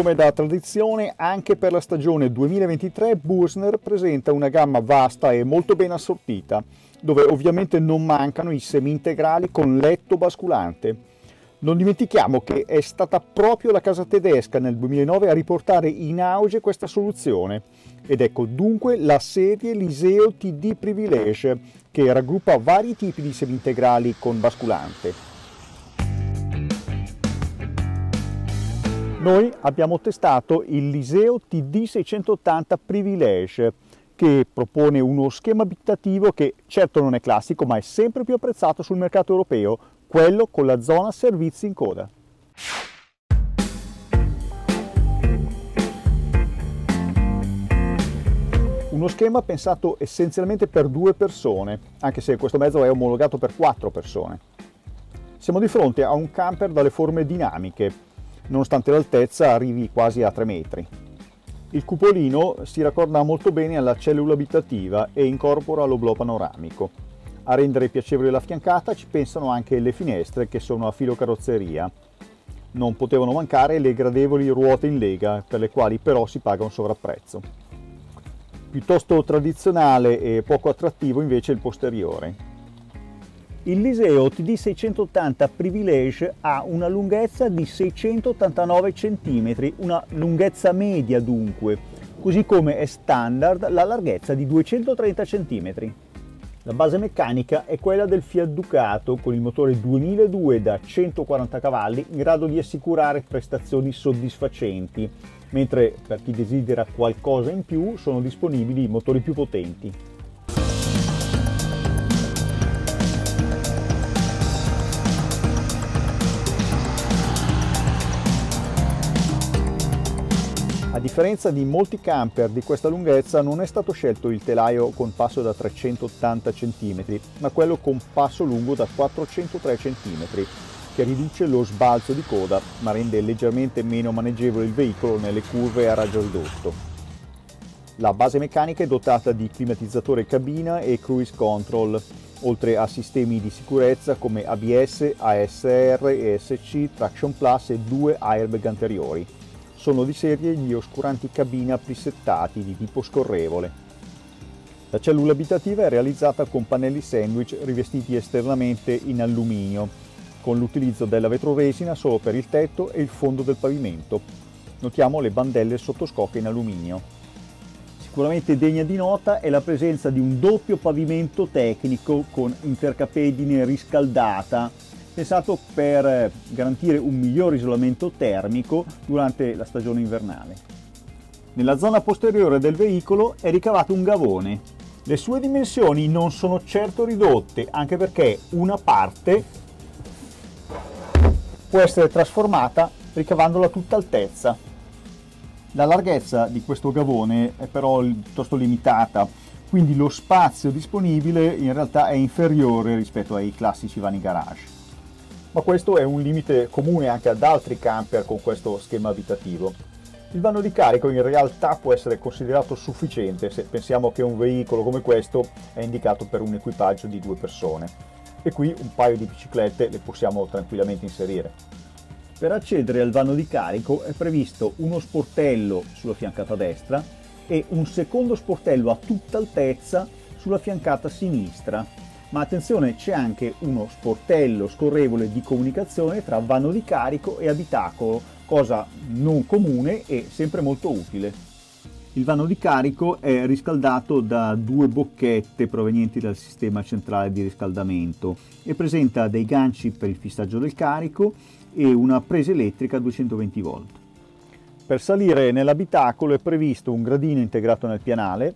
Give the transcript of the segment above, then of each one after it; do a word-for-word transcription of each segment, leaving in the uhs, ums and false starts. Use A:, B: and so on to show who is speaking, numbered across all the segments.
A: come da tradizione, anche per la stagione duemilaventitré Bursner presenta una gamma vasta e molto ben assortita, dove ovviamente non mancano i semi-integrali con letto basculante. Non dimentichiamo che è stata proprio la casa tedesca nel duemilanove a riportare in auge questa soluzione, ed ecco dunque la serie Liseo T D Privilege, che raggruppa vari tipi di semi-integrali con basculante. Noi abbiamo testato il Liseo T D seicentottanta Privilege, che propone uno schema abitativo che certo non è classico, ma è sempre più apprezzato sul mercato europeo, quello con la zona servizi in coda. Uno schema pensato essenzialmente per due persone, anche se questo mezzo è omologato per quattro persone. Siamo di fronte a un camper dalle forme dinamiche, nonostante l'altezza arrivi quasi a tre metri. Il cupolino si raccorda molto bene alla cellula abitativa e incorpora l'oblò panoramico. A rendere piacevole la fiancata ci pensano anche le finestre, che sono a filo carrozzeria. Non potevano mancare le gradevoli ruote in lega, per le quali però si paga un sovrapprezzo. Piuttosto tradizionale e poco attrattivo invece il posteriore. Il Liseo T D seicentottanta Privilege ha una lunghezza di seicentottantanove centimetri, una lunghezza media dunque, così come è standard la larghezza di duecentotrenta centimetri. La base meccanica è quella del Fiat Ducato con il motore duemiladue da centoquaranta cavalli in grado di assicurare prestazioni soddisfacenti, mentre per chi desidera qualcosa in più sono disponibili motori più potenti. A differenza di molti camper di questa lunghezza non è stato scelto il telaio con passo da trecentottanta centimetri, ma quello con passo lungo da quattrocentotré centimetri, che riduce lo sbalzo di coda ma rende leggermente meno maneggevole il veicolo nelle curve a raggio ridotto. La base meccanica è dotata di climatizzatore cabina e cruise control, oltre a sistemi di sicurezza come A B S, A S R, E S C, Traction Plus e due airbag anteriori. Sono di serie gli oscuranti cabina presettati di tipo scorrevole. La cellula abitativa è realizzata con pannelli sandwich rivestiti esternamente in alluminio, con l'utilizzo della vetroresina solo per il tetto e il fondo del pavimento. Notiamo le bandelle sottoscocca in alluminio. Sicuramente degna di nota è la presenza di un doppio pavimento tecnico con intercapedine riscaldata, pensato per garantire un miglior isolamento termico durante la stagione invernale. Nella zona posteriore del veicolo è ricavato un gavone. Le sue dimensioni non sono certo ridotte, anche perché una parte può essere trasformata ricavandola a tutta altezza. La larghezza di questo gavone è però piuttosto limitata, quindi lo spazio disponibile in realtà è inferiore rispetto ai classici vani garage. Ma questo è un limite comune anche ad altri camper con questo schema abitativo. Il vano di carico in realtà può essere considerato sufficiente se pensiamo che un veicolo come questo è indicato per un equipaggio di due persone. E qui un paio di biciclette le possiamo tranquillamente inserire. Per accedere al vano di carico è previsto uno sportello sulla fiancata destra e un secondo sportello a tutta altezza sulla fiancata sinistra. Ma attenzione, c'è anche uno sportello scorrevole di comunicazione tra vano di carico e abitacolo, cosa non comune e sempre molto utile. Il vano di carico è riscaldato da due bocchette provenienti dal sistema centrale di riscaldamento e presenta dei ganci per il fissaggio del carico e una presa elettrica a duecentoventi volt. Per salire nell'abitacolo è previsto un gradino integrato nel pianale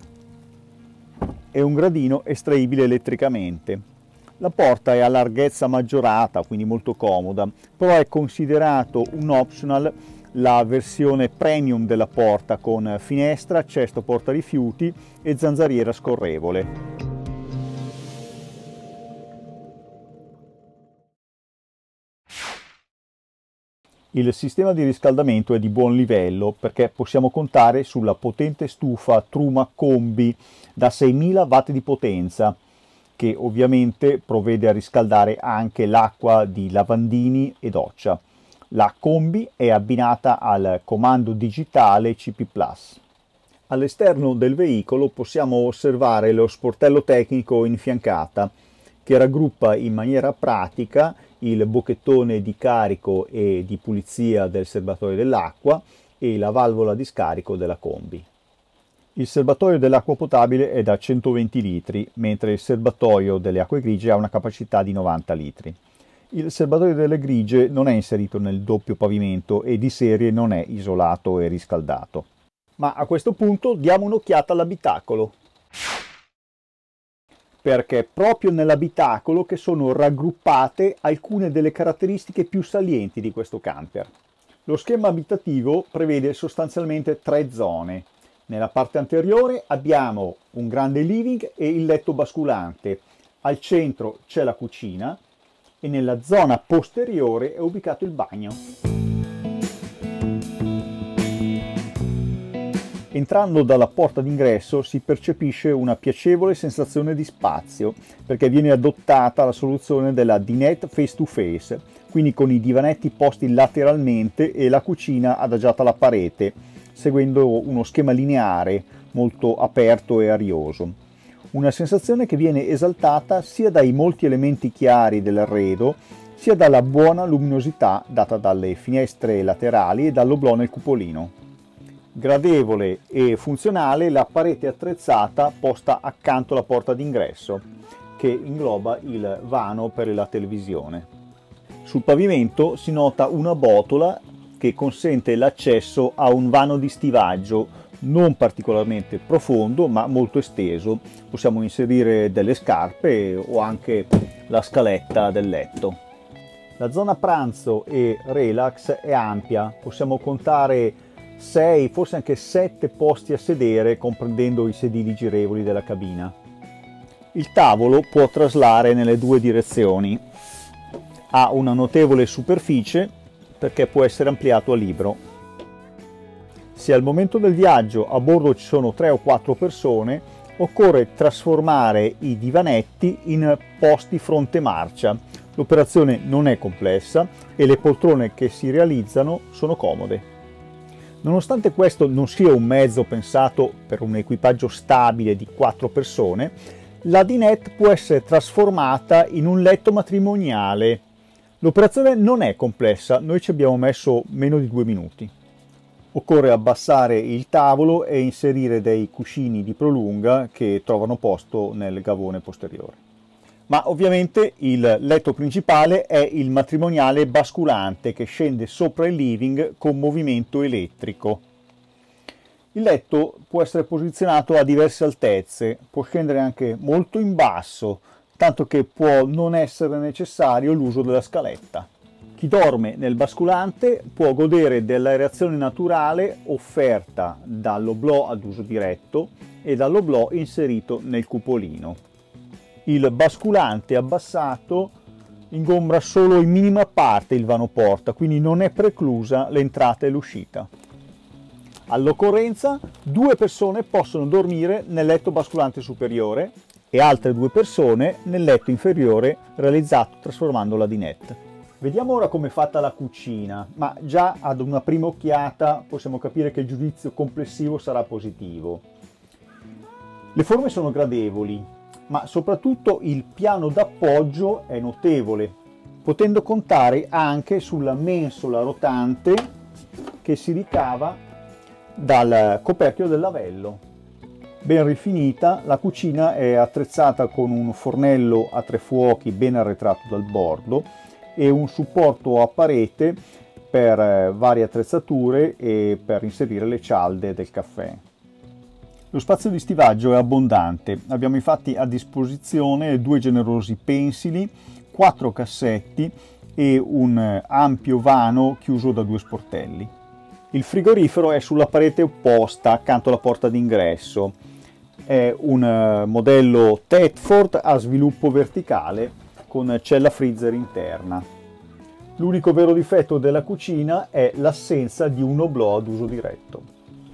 A: e un gradino estraibile elettricamente. La porta è a larghezza maggiorata, quindi molto comoda, però è considerato un optional la versione premium della porta con finestra, cesto portarifiuti e zanzariera scorrevole. Il sistema di riscaldamento è di buon livello perché possiamo contare sulla potente stufa Truma Combi da seimila watt di potenza, che ovviamente provvede a riscaldare anche l'acqua di lavandini e doccia. La combi è abbinata al comando digitale C P plus. All'esterno del veicolo possiamo osservare lo sportello tecnico in fiancata, che raggruppa in maniera pratica il bocchettone di carico e di pulizia del serbatoio dell'acqua e la valvola di scarico della combi. Il serbatoio dell'acqua potabile è da centoventi litri, mentre il serbatoio delle acque grigie ha una capacità di novanta litri. Il serbatoio delle grigie non è inserito nel doppio pavimento e di serie non è isolato e riscaldato. Ma a questo punto diamo un'occhiata all'abitacolo, perché è proprio nell'abitacolo che sono raggruppate alcune delle caratteristiche più salienti di questo camper. Lo schema abitativo prevede sostanzialmente tre zone. Nella parte anteriore abbiamo un grande living e il letto basculante, al centro c'è la cucina e nella zona posteriore è ubicato il bagno. Entrando dalla porta d'ingresso si percepisce una piacevole sensazione di spazio, perché viene adottata la soluzione della dinette face to face, quindi con i divanetti posti lateralmente e la cucina adagiata alla parete, seguendo uno schema lineare molto aperto e arioso. Una sensazione che viene esaltata sia dai molti elementi chiari dell'arredo, sia dalla buona luminosità data dalle finestre laterali e dall'oblò nel cupolino. Gradevole e funzionale la parete attrezzata posta accanto alla porta d'ingresso, che ingloba il vano per la televisione. Sul pavimento si nota una botola che consente l'accesso a un vano di stivaggio non particolarmente profondo ma molto esteso. Possiamo inserire delle scarpe o anche la scaletta del letto. La zona pranzo e relax è ampia, possiamo contare sei, forse anche sette posti a sedere, comprendendo i sedili girevoli della cabina. Il tavolo può traslare nelle due direzioni. Ha una notevole superficie perché può essere ampliato a libro. Se al momento del viaggio a bordo ci sono tre o quattro persone, occorre trasformare i divanetti in posti fronte marcia. L'operazione non è complessa e le poltrone che si realizzano sono comode. Nonostante questo non sia un mezzo pensato per un equipaggio stabile di quattro persone, la dinette può essere trasformata in un letto matrimoniale. L'operazione non è complessa, noi ci abbiamo messo meno di due minuti. Occorre abbassare il tavolo e inserire dei cuscini di prolunga che trovano posto nel gavone posteriore. Ma ovviamente il letto principale è il matrimoniale basculante che scende sopra il living con movimento elettrico. Il letto può essere posizionato a diverse altezze, può scendere anche molto in basso, tanto che può non essere necessario l'uso della scaletta. Chi dorme nel basculante può godere dell'aerazione naturale offerta dall'oblò ad uso diretto e dall'oblò inserito nel cupolino. Il basculante abbassato ingombra solo in minima parte il vano porta, quindi non è preclusa l'entrata e l'uscita. All'occorrenza, due persone possono dormire nel letto basculante superiore e altre due persone nel letto inferiore realizzato trasformando la dinette. Vediamo ora come è fatta la cucina, ma già ad una prima occhiata possiamo capire che il giudizio complessivo sarà positivo. Le forme sono gradevoli, ma soprattutto il piano d'appoggio è notevole, potendo contare anche sulla mensola rotante che si ricava dal coperchio del lavello. Ben rifinita, la cucina è attrezzata con un fornello a tre fuochi ben arretrato dal bordo e un supporto a parete per varie attrezzature e per inserire le cialde del caffè. Lo spazio di stivaggio è abbondante, abbiamo infatti a disposizione due generosi pensili, quattro cassetti e un ampio vano chiuso da due sportelli. Il frigorifero è sulla parete opposta accanto alla porta d'ingresso. È un modello Thetford a sviluppo verticale con cella freezer interna. L'unico vero difetto della cucina è l'assenza di un oblò ad uso diretto.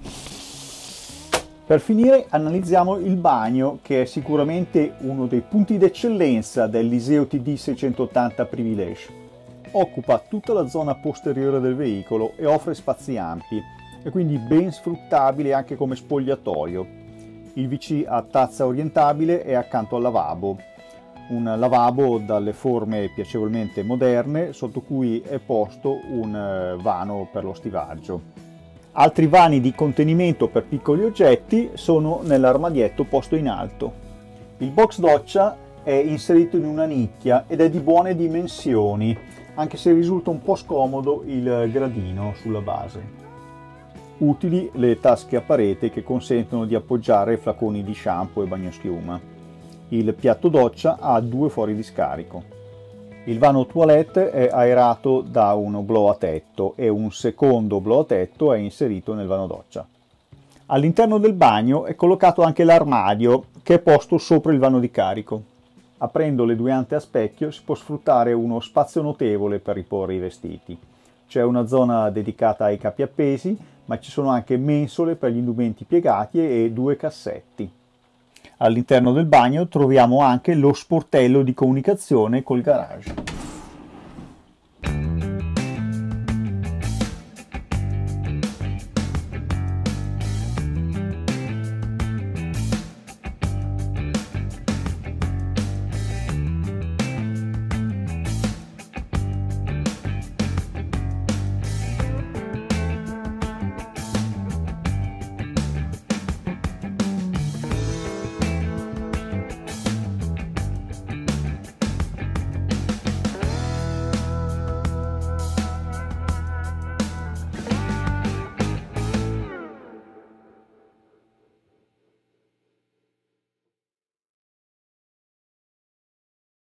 A: Per finire analizziamo il bagno, che è sicuramente uno dei punti d'eccellenza del Liseo T D seicentottanta Privilege. occupa tutta la zona posteriore del veicolo e offre spazi ampi, e quindi ben sfruttabile anche come spogliatoio. Il V C ha tazza orientabile e accanto al lavabo. Un lavabo dalle forme piacevolmente moderne, sotto cui è posto un vano per lo stivaggio. Altri vani di contenimento per piccoli oggetti sono nell'armadietto posto in alto. Il box doccia è inserito in una nicchia ed è di buone dimensioni, anche se risulta un po' scomodo il gradino sulla base. Utili le tasche a parete che consentono di appoggiare flaconi di shampoo e bagnoschiuma. Il piatto doccia ha due fori di scarico. Il vano toilette è aerato da un blow a tetto e un secondo blow a tetto è inserito nel vano doccia. All'interno del bagno è collocato anche l'armadio, che è posto sopra il vano di carico. Aprendo le due ante a specchio si può sfruttare uno spazio notevole per riporre i vestiti. C'è una zona dedicata ai capi appesi, ma ci sono anche mensole per gli indumenti piegati e due cassetti. All'interno del bagno troviamo anche lo sportello di comunicazione col garage.